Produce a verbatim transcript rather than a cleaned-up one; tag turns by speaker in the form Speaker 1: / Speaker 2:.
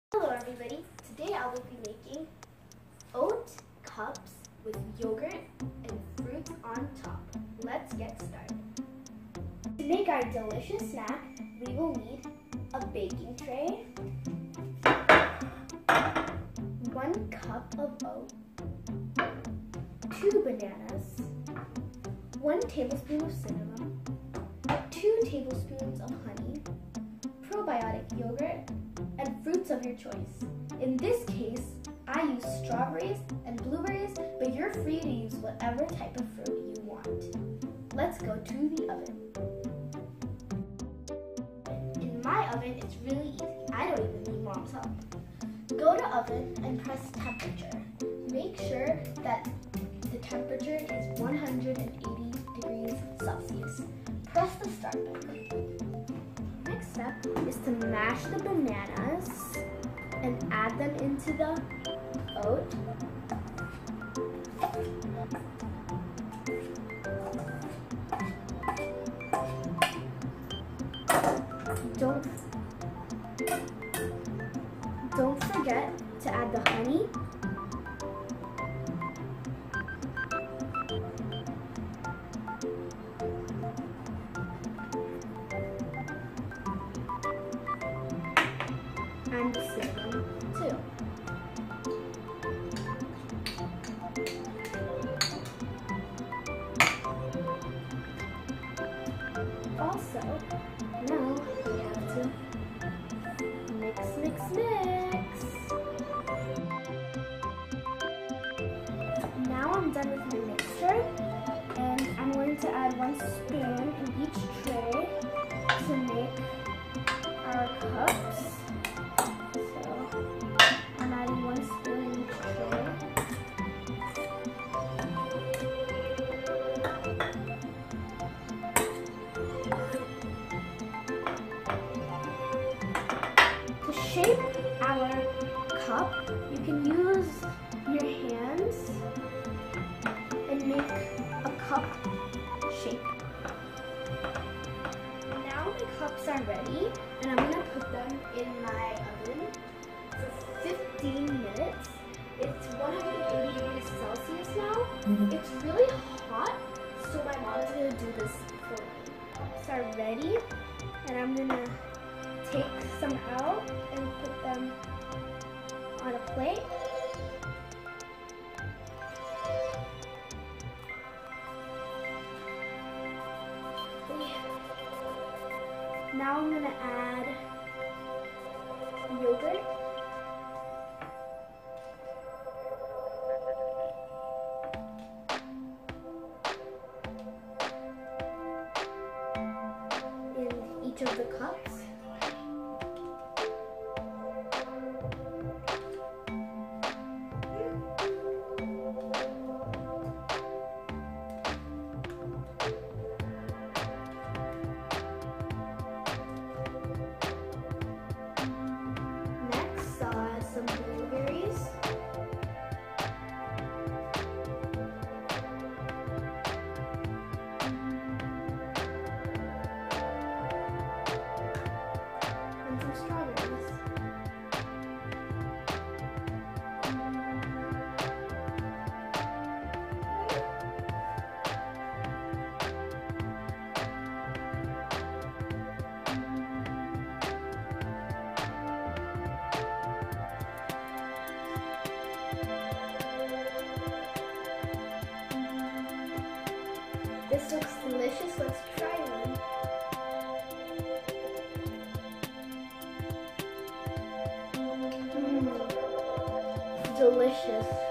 Speaker 1: Hello everybody, today I will be making oat cups with yogurt and fruits on top. Let's get started. To make our delicious snack, we will need a baking tray, one cup of oat, two bananas, one tablespoon of cinnamon, two tablespoons of honey, probiotic yogurt, and fruits of your choice. In this case, I use strawberries and blueberries, but you're free to use whatever type of fruit you want. Let's go to the oven. In my oven, it's really easy. I don't even need mom's help. Go to oven and press temperature. Make sure that the temperature is one hundred eighty degrees Celsius. Press the start button. Next step is to mash the bananas and add them into the oat. Don't, don't forget to add the honey. And the cinnamon too. Also, now we have to mix, mix, mix. Now I'm done with my mixture, and I'm going to add one spoon in each tray to make our cups. I'm adding one spoon in each tray. To shape our cup, you can use your hands and make a cup shape. Now the cups are ready, and I'm going to put them in my oven for fifteen minutes. It's one hundred eighty degrees Celsius now. Mm-hmm. It's really hot, so my mom is going to do this for me. Cups are ready, and I'm going to take some out and put them on a plate. Now I'm going to add yogurt. In each of the cups. Some blueberries, and some strawberries. This looks delicious. Let's try one. Mm. Delicious.